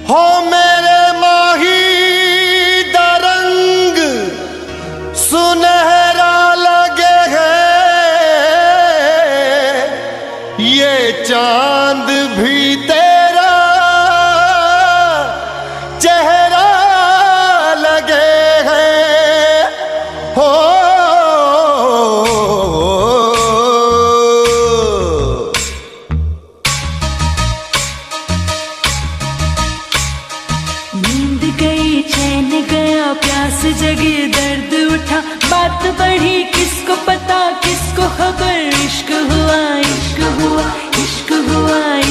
हो मेरे माही दरंग सुनहरा लगे है, ये चांद भी तेरा चेहरा लगे है। हो नींद गई चैन गया प्यास जगी दर्द उठा, बात बढ़ी किसको पता किसको खबर, इश्क हुआ इश्क हुआ इश्क हुआ।